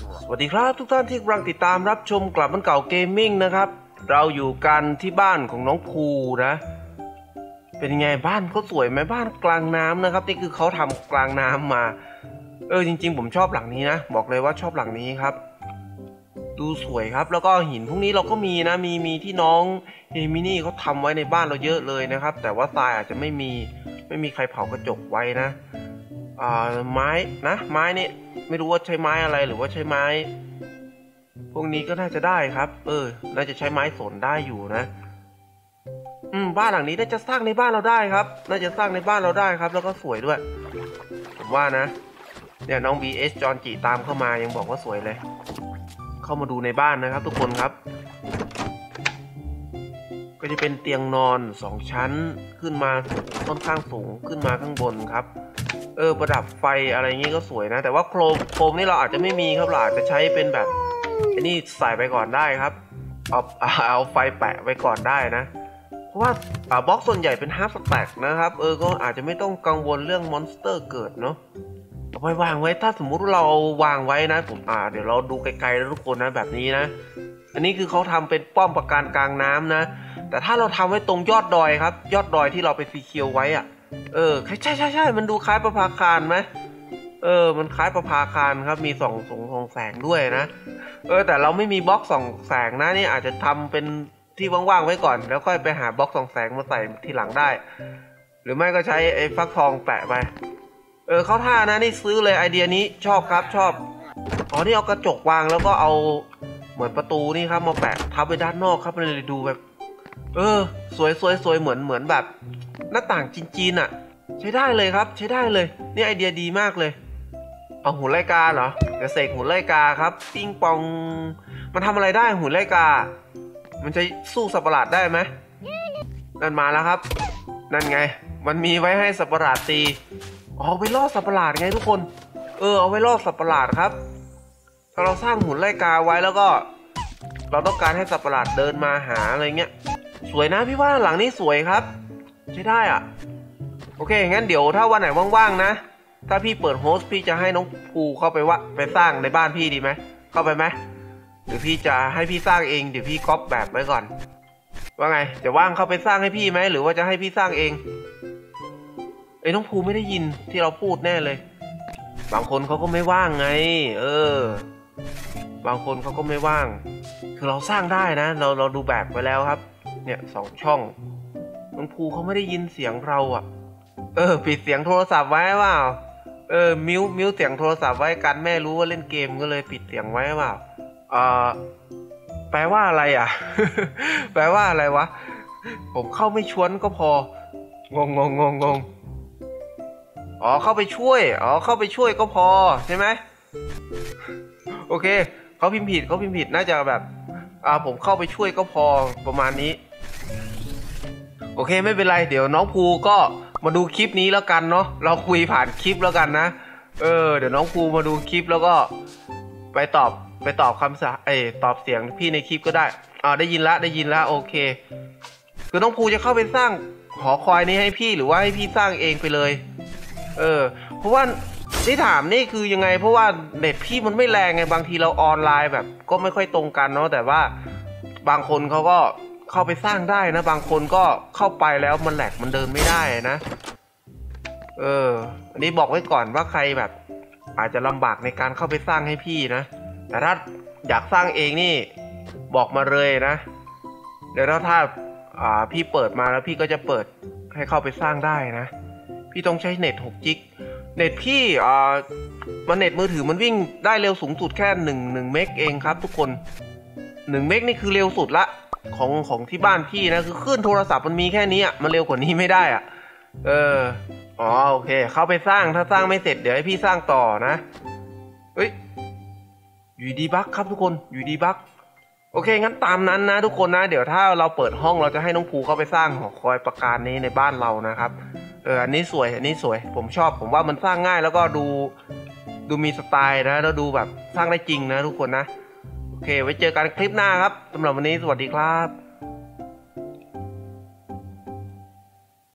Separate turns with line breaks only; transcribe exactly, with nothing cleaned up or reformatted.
สวัสดีครับทุกท่านที่กำลังติดตามรับชมกลับมันเก่าเกมมิ่งนะครับเราอยู่กันที่บ้านของน้องภูนะเป็นยังไงบ้านเขาสวยไหมบ้านกลางน้ำนะครับนี่คือเขาทำกลางน้ำมาเออจริงๆผมชอบหลังนี้นะบอกเลยว่าชอบหลังนี้ครับดูสวยครับแล้วก็หินพวกนี้เราก็มีนะมีมีที่น้องเฮมินี่เขาทำไว้ในบ้านเราเยอะเลยนะครับแต่ว่าทรายอาจจะไม่มีไม่มีใครเผากระจกไว้นะอ่าไม้นะไม้นี่ไม่รู้ว่าใช้ไม้อะไรหรือว่าใช้ไม้พวกนี้ก็น่าจะได้ครับเออน่าจะใช้ไม้สนได้อยู่นะอืมบ้านหลังนี้น่าจะสร้างในบ้านเราได้ครับน่าจะสร้างในบ้านเราได้ครับแล้วก็สวยด้วยผมว่านะเนี่ยน้อง บี เอส จอนจิตามเข้ามายังบอกว่าสวยเลยเข้ามาดูในบ้านนะครับทุกคนครับก็จะเป็นเตียงนอนสองชั้นขึ้นมาค่อนข้างสูงขึ้นมาข้างบนครับเออประดับไฟอะไรอย่างงี้ก็สวยนะแต่ว่าโครมโครมนี่เราอาจจะไม่มีครับเราอาจจะใช้เป็นแบบอันนี้ใส่ไปก่อนได้ครับเอาเอาไฟแปะไว้ก่อนได้นะเพราะว่าอ่าบล็อกส่วนใหญ่เป็นฮาร์ฟสแต็กนะครับเออก็อาจจะไม่ต้องกังวลเรื่องมอนสเตอร์เกิดเนาะเอาไปวางไว้ถ้าสมมุติเราวางไว้นะผมอ่าเดี๋ยวเราดูไกลๆแล้วทุกคนนะแบบนี้นะอันนี้คือเขาทำเป็นป้อมปราการกลางน้ำนะแต่ถ้าเราทำไว้ตรงยอดดอยครับยอดดอยที่เราไปซีเคียวไว้อะเออใช่ใช่ใช่มันดูคล้ายประภาคารไหมเออมันคล้ายประภาคารครับมีส่องสงส่องแสงด้วยนะเออแต่เราไม่มีบล็อกส่องแสงนะนี่อาจจะทำเป็นที่ว่างๆไว้ก่อนแล้วค่อยไปหาบล็อกส่องแสงมาใส่ทีหลังได้หรือไม่ก็ใช้ไอ้ฟักทองแปะไปเออเข้าท่านะนี่ซื้อเลยไอเดียนี้ชอบครับชอบอ๋อนี่เอากระจกวางแล้วก็เอาเหมือนประตูนี่ครับมาแปะทับไปด้านนอกครับเลยดูแบบเออสวยสวยสวยเหมือนเหมือนแบบหน้าต่างจีนๆอ่ะใช้ได้เลยครับใช้ได้เลยนี่ไอเดียดีมากเลยเอาหุ่นไล่กาเหรอเดี๋ยวเสกหุ่นไล่กาครับปิ้งปองมันทำอะไรได้หุ่นไล่กามันจะสู้สัตว์ประหลาดได้ไหมนั่นมาแล้วครับนั่นไงมันมีไว้ให้สัตว์ประหลาดตีเอาไว้ล่อสัตว์ประหลาดไงทุกคนเออเอาไว้ล่อสัตว์ประหลาดครับถ้าเราสร้างหุ่นไล่กาไว้แล้วก็เราต้องการให้สัตว์ประหลาดเดินมาหาอะไรเงี้ยสวยนะพี่ว่าหลังนี้สวยครับใช้ได้อ่ะโอเคงั้นเดี๋ยวถ้าวันไหนว่างๆนะถ้าพี่เปิดโฮสต์พี่จะให้น้องภูเข้าไปวะไปสร้างในบ้านพี่ดีไหมเข้าไปไหมหรือพี่จะให้พี่สร้างเองเดี๋ยวพี่ก๊อปแบบไว้ก่อนว่าไงจะว่างเข้าไปสร้างให้พี่ไหมหรือว่าจะให้พี่สร้างเองไอ้น้องภูไม่ได้ยินที่เราพูดแน่เลยบางคนเขาก็ไม่ว่างไงเออบางคนเขาก็ไม่ว่างคือเราสร้างได้นะเราเราดูแบบไว้แล้วครับเนี่ยสองช่องน้องภูเขาไม่ได้ยินเสียงเราอ่ะเออปิดเสียงโทรศัพท์ไว้เปล่าเออมิวมิวเสียงโทรศัพท์ไว้กันแม่รู้ว่าเล่นเกมก็เลยปิดเสียงไว้เปล่าเออแปลว่าอะไรอ่ะ แปลว่าอะไรวะผมเข้าไม่ชวนก็พองงงงงงงอ๋อเข้าไปช่วยอ๋อเข้าไปช่วยก็พอใช่ไหมโอเคเขาพิมพ์ผิดเขาพิมพ์ผิดน่าจะแบบอ่าผมเข้าไปช่วยก็พอประมาณนี้โอเคไม่เป็นไรเดี๋ยวน้องภูก็มาดูคลิปนี้แล้วกันเนาะเราคุยผ่านคลิปแล้วกันนะเออเดี๋ยวน้องภูมาดูคลิปแล้วก็ไปตอบไปตอบคำสั่งเออตอบเสียงพี่ในคลิปก็ได้อ่าได้ยินละได้ยินละโอเคคือน้องภูจะเข้าไปสร้างหอคอยนี้ให้พี่หรือว่าให้พี่สร้างเองไปเลยเออเพราะว่าที่ถามนี่คือยังไงเพราะว่าเน็ตพี่มันไม่แรงไงบางทีเราออนไลน์แบบก็ไม่ค่อยตรงกันเนาะแต่ว่าบางคนเขาก็เข้าไปสร้างได้นะบางคนก็เข้าไปแล้วมันแหลกมันเดินไม่ได้นะเอออันนี้บอกไว้ก่อนว่าใครแบบอาจจะลำบากในการเข้าไปสร้างให้พี่นะแต่ถ้าอยากสร้างเองนี่บอกมาเลยนะเดี๋ยวถ้าอ่าพี่เปิดมาแล้วพี่ก็จะเปิดให้เข้าไปสร้างได้นะพี่ต้องใช้เน็ตหกจิกเน็ตพี่อ่ามันเน็ตมือถือมันวิ่งได้เร็วสูงสุดแค่หนึ่ง หนึ่งเมกเองครับทุกคนหนึ่งเมกนี่คือเร็วสุดละของของที่บ้านพี่นะคือคลื่นโทรศัพท์มันมีแค่นี้อ่ะมันเร็วกว่านี้ไม่ได้อ่ะเอออ๋อโอเคเข้าไปสร้างถ้าสร้างไม่เสร็จเดี๋ยวให้พี่สร้างต่อนะเฮ้ยอยู่ดีบั๊กครับทุกคนอยู่ดีบั๊กโอเคงั้นตามนั้นนะทุกคนนะเดี๋ยวถ้าเราเปิดห้องเราจะให้น้องภูเข้าไปสร้างหอคอยประการนี้ในบ้านเรานะครับเอออันนี้สวยอันนี้สวยผมชอบผมว่ามันสร้างง่ายแล้วก็ดูดูมีสไตล์นะแล้วดูแบบสร้างได้จริงนะทุกคนนะโอเคไว้เจอกันคลิปหน้าครับสำหรับวันนี้สวัสดีครับ